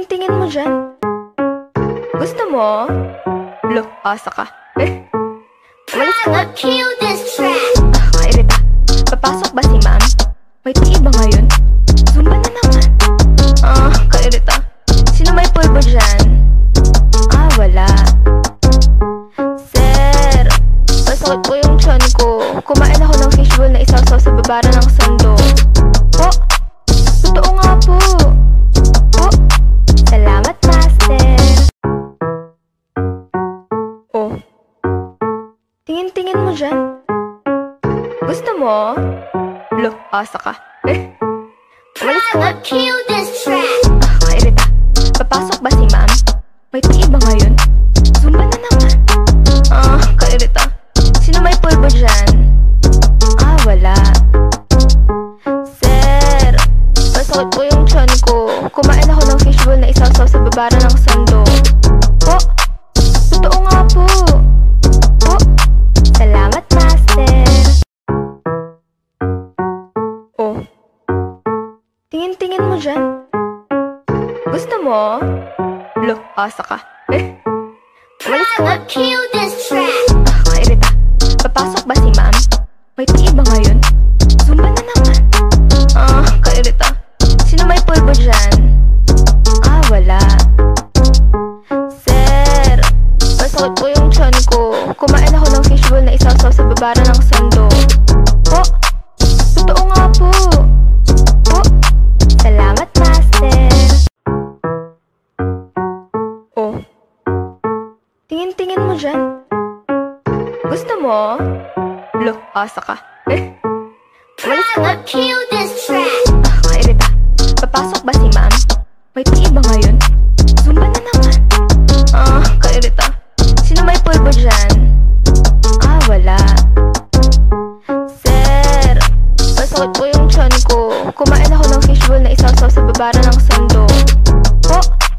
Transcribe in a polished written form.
Tingin-tingin mo dyan. Gusto mo? Look, asa ka. Umalis ka nga. Kairita. Papasok ba si ma'am? May tii ba ngayon? Zumba na naman. Kairita. Sino may pulbo dyan? Wala. Sir, masakit po yung tiyan ko. Kumain ako ng fishbowl na isaw-saw sa babara ng sando. Po, totoo nga po. Po, salamat master. Oh, tingin-tingin mo dyan. Gusto mo? Look, asa ka. Umalis ka nga. Kairita. Papasok ba si ma'am? May tii ba ngayon? Zumba na naman. Kairita. Sino may pulbo dyan? Wala. Sir, masakit po yung tiyan ko. Kumain ako ng fishbowl na isaw-saw sa babara ng sando. Po, totoo nga po. Po, salamat master. Oh, tingin-tingin mo dyan. Gusto mo? Look, asa ka. Umalis ka nga. Kairita. Papasok ba si ma'am? May tii ba ngayon? Zumba na naman. Kairita. Sino may pulbo dyan? Wala. Sir, masakit po yung tiyan ko. Kumain ako ng fishbowl na isaw-saw sa babara ng sando. Po, totoo nga po. Po, salamat master. Oh, tingin-tingin mo dyan. Gusto mo? Look, asa ka. Umalis ka nga. Kairita. Papasok ba si ma'am? May tii ba ngayon? Zumba na naman. Kairita. Sino may pulbo dyan? Wala. Sir, masakit po yung tiyan ko. Kumain ako ng fishbowl na isaw-saw sa babara ng sando. Po,